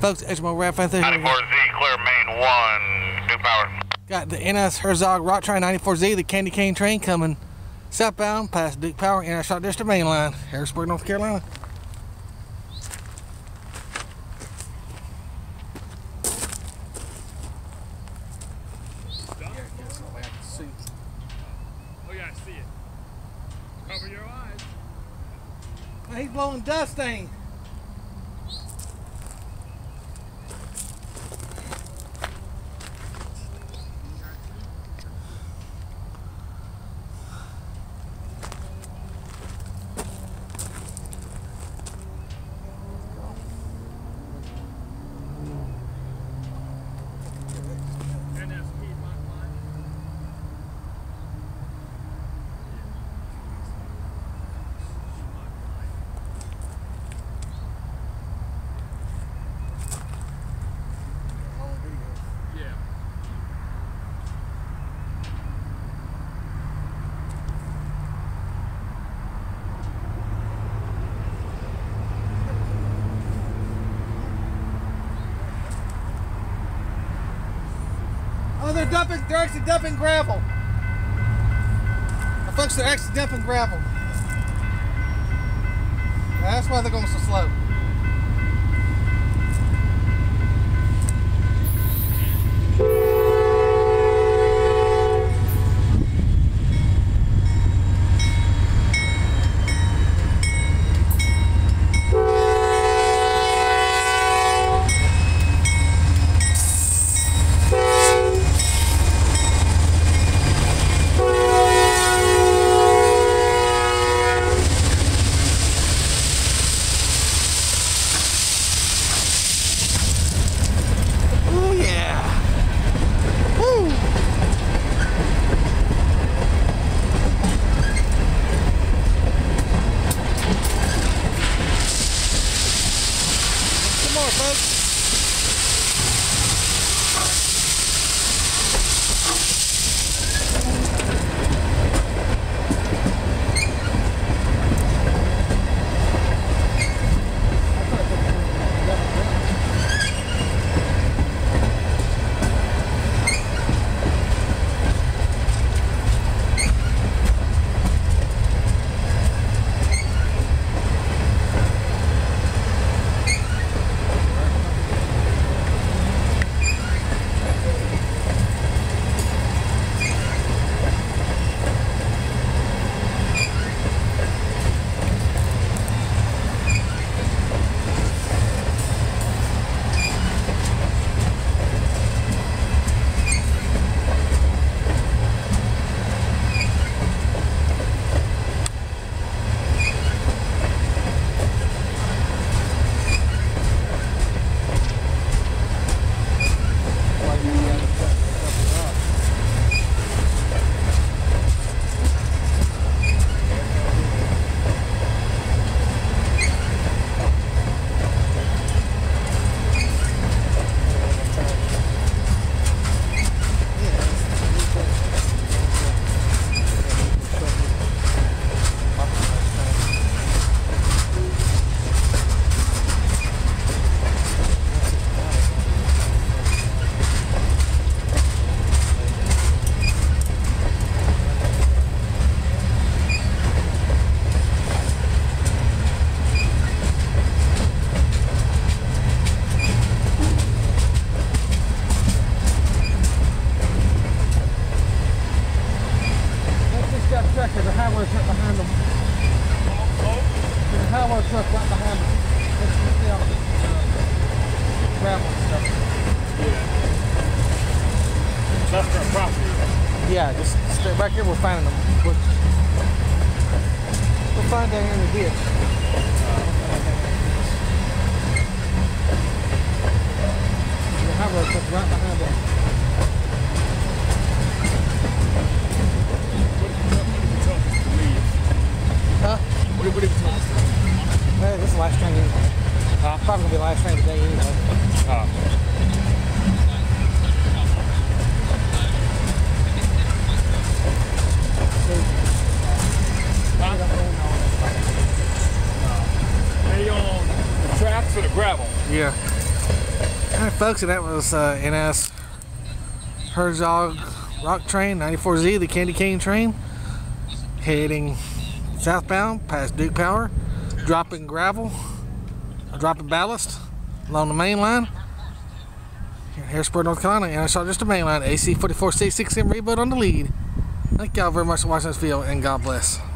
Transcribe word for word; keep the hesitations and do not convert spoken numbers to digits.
Folks, H M O Rap Fan ninety-four Z, clear main one, new power. Got the N S Herzog Rock Train ninety-four Z, the Candy Cane train coming southbound past Duke Power, N S Shot District main line, Harrisburg, North Carolina. Oh yeah, I see it. Cover your eyes. He's blowing dust stain. Oh, they're dumping, they're actually dumping gravel. Oh, folks, they're actually dumping gravel. That's why they're going so slow. There's a highway truck behind them. There's a highway truck right behind them. Let's see all the gravel and stuff. Yeah. That's our property. Yeah, just stay back here. We're finding them. We'll, we'll find down here in the ditch. There's a highway truck right behind them. Huh? What did we tell us to leave? Well, this is the last train anyway. Uh, probably gonna be the last train today anyway. Uh. Huh? They on the tracks or the gravel? Yeah. Alright folks, and that was uh, N S Herzog Rock Train ninety-four Z, the Candy Cane train, heading southbound past Duke Power, dropping gravel, dropping ballast along the main line here in Harrisburg, North Carolina, and I saw just the main line, A C forty-four C six M Reboot on the lead. Thank y'all very much for watching this video, and God bless.